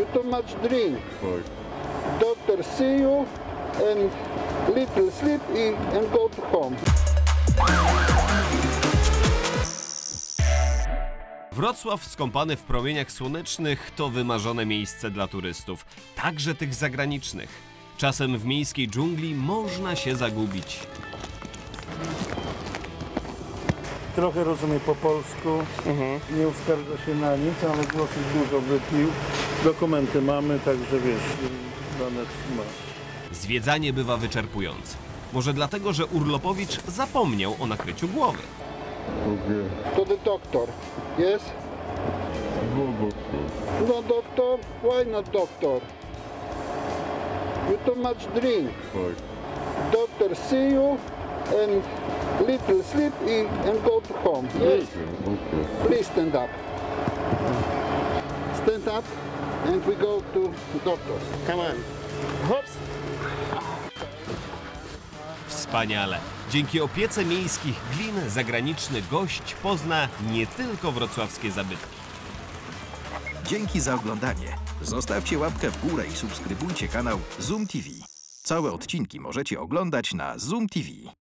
You too much drink. Doctor see you and little sleep and go to home. Wrocław skąpany w promieniach słonecznych to wymarzone miejsce dla turystów, także tych zagranicznych. Czasem w miejskiej dżungli można się zagubić. Trochę rozumie po polsku, nie uskarża się na nic, ale dosyć dużo wypił. Dokumenty mamy, także wiesz, dane trzyma. Zwiedzanie bywa wyczerpujące. Może dlatego, że Urlopowicz zapomniał o nakryciu głowy. To the doctor. Yes? No doctor. No doctor? Why not doctor? You too much drink. Doctor see you and little sleep and go to home. Yes? Please stand up. Stand up and we go to doctor. Come on. Hops. Wspaniale! Dzięki opiece miejskich glin zagraniczny gość pozna nie tylko wrocławskie zabytki. Dzięki za oglądanie. Zostawcie łapkę w górę i subskrybujcie kanał Zoom TV. Całe odcinki możecie oglądać na Zoom TV.